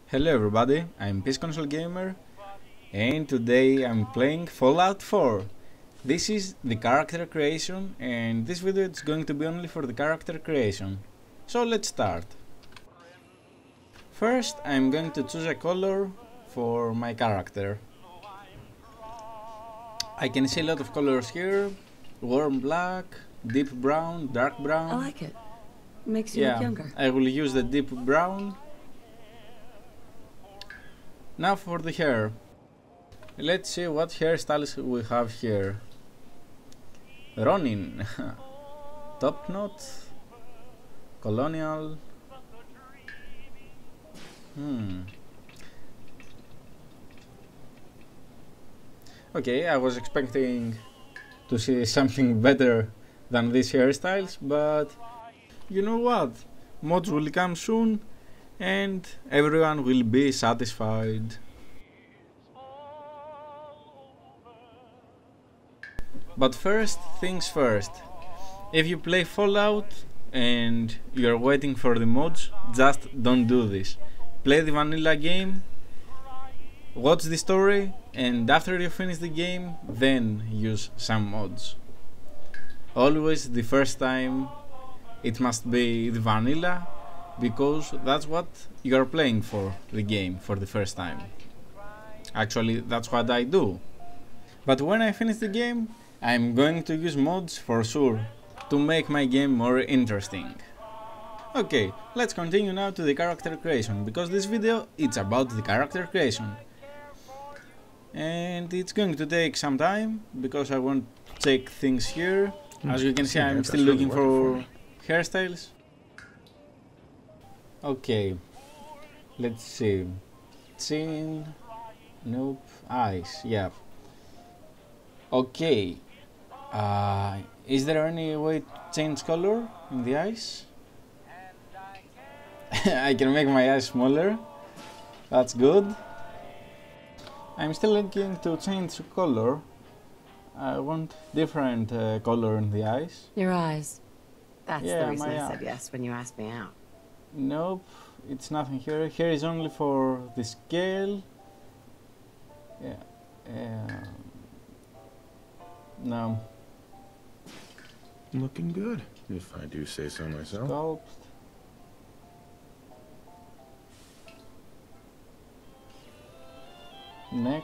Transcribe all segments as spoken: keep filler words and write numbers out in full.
Hello everybody, I'm PConsole Gamer and today I'm playing Fallout four. This is the character creation and this video is going to be only for the character creation. So let's start. First I'm going to choose a color for my character. I can see a lot of colors here: warm black, deep brown, dark brown. I like it. Makes you yeah, look younger. I will use the deep brown. Now for the hair. Let's see what hairstyles we have here. Ronin, top knot, colonial. Hmm. Okay, I was expecting to see something better than these hairstyles, but you know what? Mods will come soon and everyone will be satisfied. But first things first, if you play Fallout and you're waiting for the mods, just don't do this. Play the vanilla game, watch the story, and after you finish the game, then use some mods. Always the first time it must be the vanilla, because that's what you are playing for, the game, for the first time. Actually, that's what I do. But when I finish the game, I'm going to use mods for sure, to make my game more interesting. Okay, let's continue now to the character creation, because this video it's about the character creation. And it's going to take some time, because I want to check things here. As you can see, I'm still looking for hairstyles. Okay, let's see. Chin, nope, eyes, yeah. Okay, uh, is there any way to change color in the eyes? I can make my eyes smaller, that's good. I'm still looking to change color. I want different uh, color in the eyes. Your eyes. That's Yeah, the reason my I said eyes. yes when you asked me out. Nope, it's nothing here. Here is only for the scale. Yeah. Um, no. Looking good, if I do say so myself. Sculpt. Neck.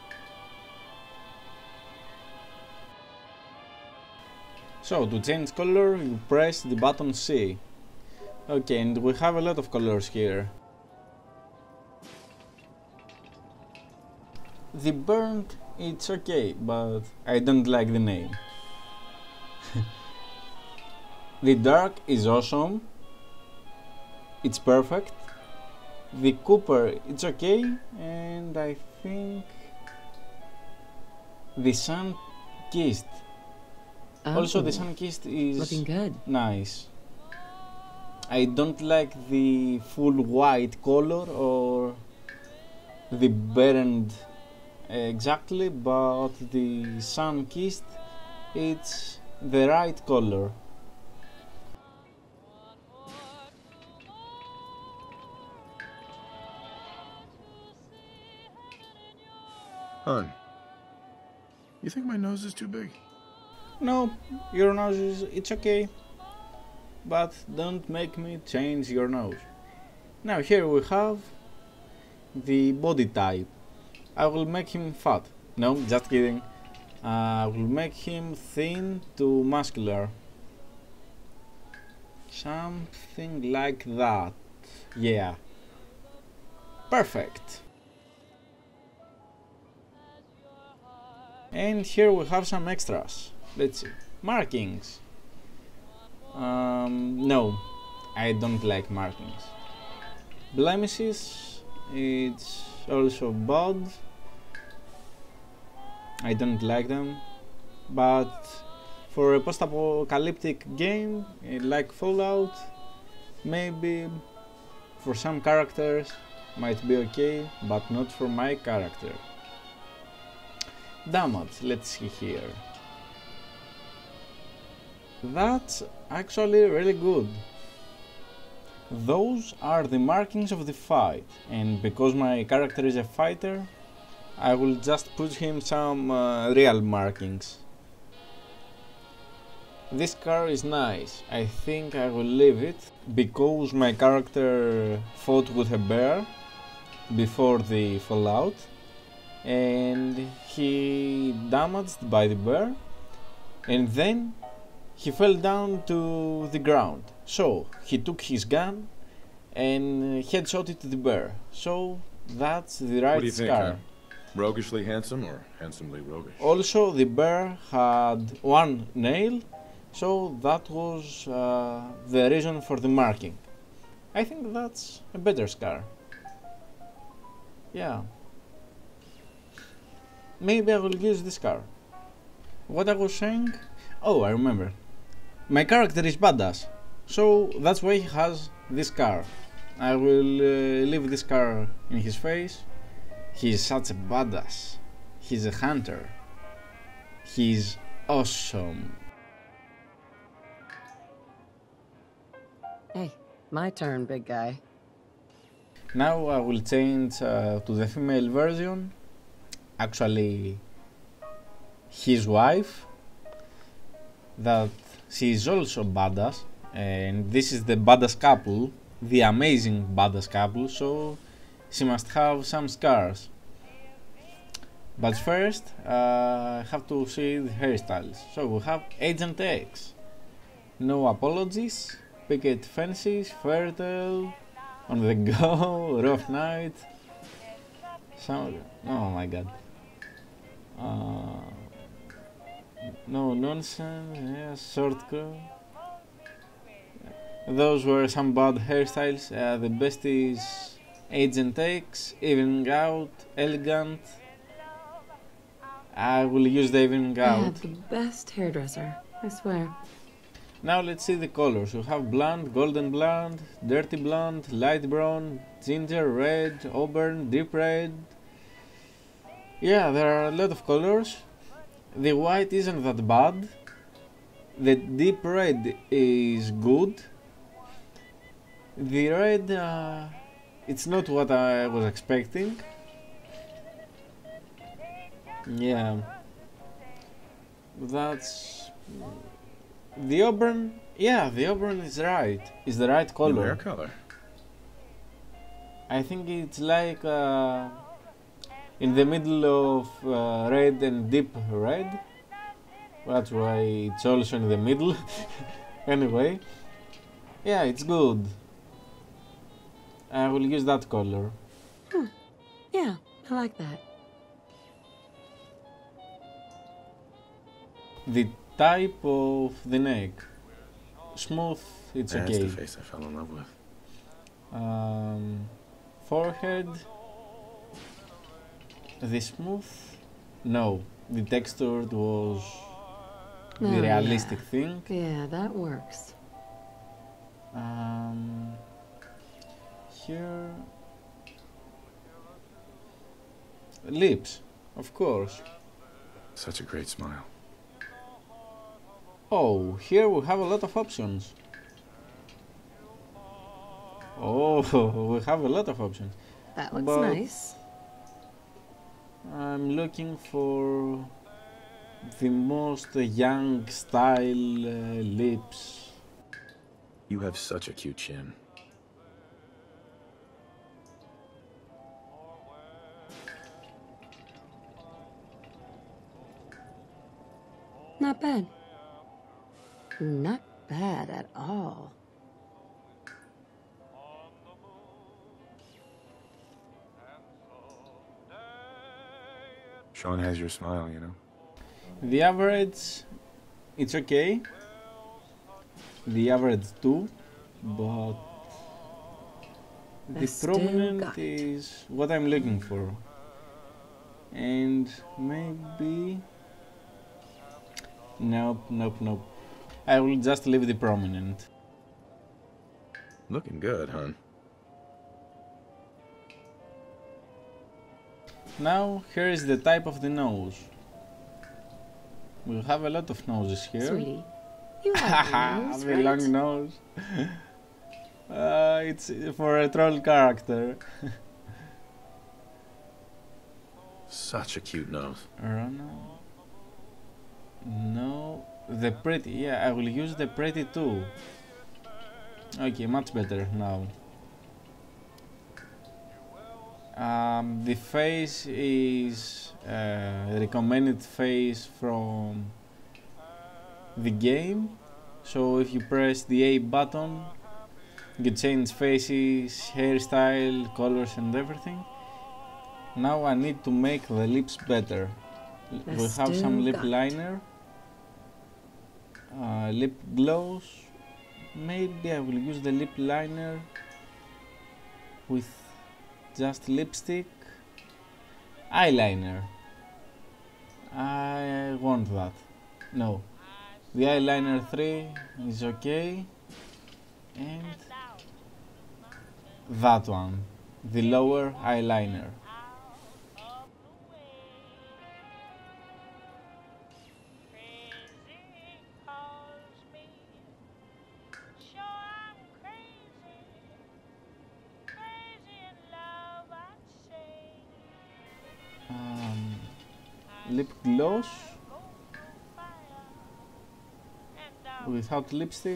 So to change color you press the button C. Okay, and we have a lot of colors here. The burnt, it's okay, but I don't like the name. The dark is awesome. It's perfect. The copper, it's okay, and I think the sun kissed. Oh, Also, the sun kissed is looking good. nice. I don't like the full white color or the burned exactly, but the sun kissed, it's the right color. Hun, you think my nose is too big? No, your nose is, it's okay, but don't make me change your nose. Now here we have the body type. I will make him fat. No, just kidding. I will make him thin to muscular. Something like that. Yeah. Perfect. And here we have some extras. Let's see. Markings. Um, no, I don't like markings. Blemishes. It's also bad. I don't like them. But for a post-apocalyptic game like Fallout, maybe for some characters might be okay, but not for my character. Damage, let's see here. That's actually really good. Those are the markings of the fight, and because my character is a fighter, I will just put him some uh, real markings. This car is nice. I think I will leave it because my character fought with a bear before the fallout and he damaged by the bear and then he fell down to the ground. So he took his gun and headshot it to the bear. So that's the right What do you scar. think, huh? Roguishly handsome or handsomely roguish? Also, the bear had one nail, so that was uh, the reason for the marking. I think that's a better scar. Yeah. Maybe I will use this scar. What I was saying? Oh, I remember. My character is badass, so that's why he has this scar. I will uh, leave this scar in his face. He's such a badass. He's a hunter. He's awesome. Hey, my turn, big guy. Now I will change uh, to the female version. Actually, his wife. That she is also badass. And this is the badass couple. The amazing badass couple. So she must have some scars. But first, uh, I have to see the hairstyles. So we have Agent X. No apologies. Picket fences, fertile, on the go, rough night. Some, oh my god. Uh, no nonsense, yeah, short curl. Those were some bad hairstyles. Uh, the best is Agent X, evening out, elegant. I will use the evening I out. had the best hairdresser, I swear. Now let's see the colors. We have blonde, golden blonde, dirty blonde, light brown, ginger, red, auburn, deep red. Yeah, there are a lot of colors. The white isn't that bad. The deep red is good. The red, uh, it's not what I was expecting. Yeah, that's... The auburn, yeah, the auburn is right. Is the right New hair color. color. I think it's like uh, in the middle of uh, red and deep red. That's why it's also in the middle. Anyway, yeah, it's good. I will use that color. Hmm. Yeah, I like that. The type of the neck, smooth, it's That's okay. the face I fell in love with. Um, forehead, the smooth, no, the textured was the Oh, realistic yeah. thing. Yeah, that works. Um, here, lips, of course. Such a great smile. Oh, here we have a lot of options. Oh, we have a lot of options. That looks But nice. I'm looking for the most young style uh, lips. You have such a cute chin. Not bad. Not bad at all. Sean has your smile, you know. The average, it's okay. The average too, but I the still prominent got it. is what I'm looking for. And maybe... Nope, nope, nope. I will just leave the prominent. Looking good, hon. Now, here is the type of the nose. We have a lot of noses here. Sweetie, you have Haha, nose, the right? long nose. Uh, it's for a troll character. Such a cute nose. Rana. No, the pretty. Yeah, I will use the pretty too. Okay, much better now. Um, the face is uh, recommended face from the game. So if you press the A button, you change faces, hairstyle, colors and everything. Now I need to make the lips better. We have some lip liner, uh, lip gloss. Maybe I will use the lip liner with just lipstick. Eyeliner. I want that. No. The eyeliner three is okay. And that one. The lower eyeliner. Um, lip gloss without lipstick,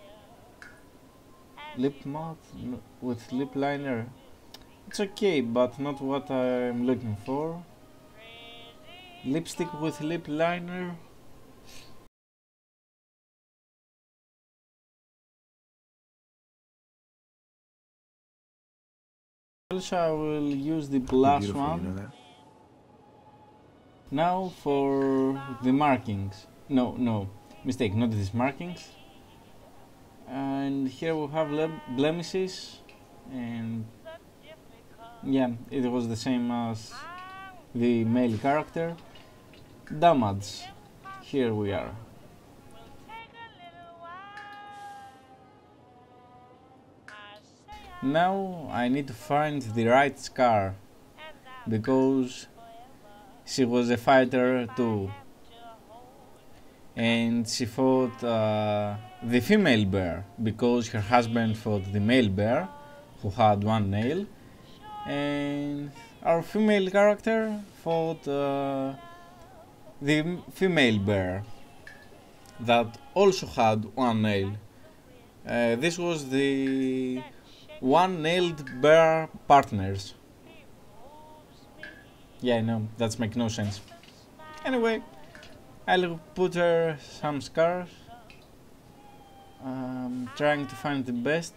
lip matte with lip liner. It's okay, but not what I'm looking for. Lipstick with lip liner. Also, I will use the blush one. You know that? Now for the markings. No, no, mistake, not these markings. And here we have blemishes, and yeah, it was the same as the male character. Damage. Here we are. Now I need to find the right Scar, because she was a fighter too, and she fought uh, the female bear because her husband fought the male bear who had one nail, and our female character fought uh, the female bear that also had one nail. Uh, this was the one-nailed bear partners. Yeah, I know, that makes no sense. Anyway, I'll put her some scars. Um, trying to find the best.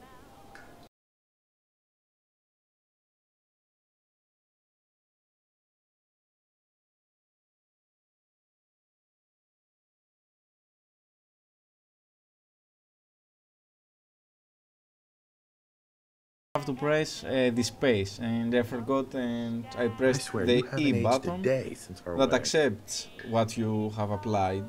Have to press uh, the space, and I forgot, and I pressed I swear, the you haven't E aged button a day since our that wedding. accepts what you have applied.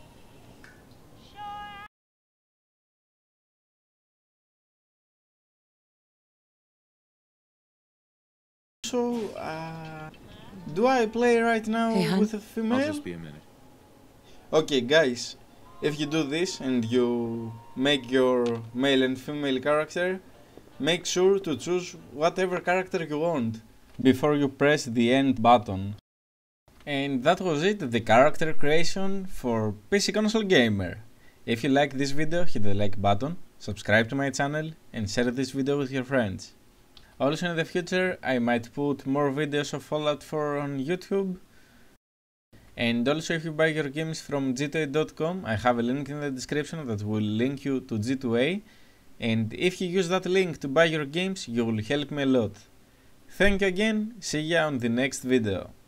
So, uh, do I play right now Hey, hon. with a female? I'll just be a minute. Okay, guys, if you do this and you make your male and female character, make sure to choose whatever character you want before you press the end button. And that was it, the character creation for P C Console Gamer. If you like this video, hit the like button, subscribe to my channel and share this video with your friends. Also in the future I might put more videos of Fallout four on YouTube. And also if you buy your games from G two A dot com, I have a link in the description that will link you to G two A. And if you use that link to buy your games, you will help me a lot. Thank you again, see ya on the next video.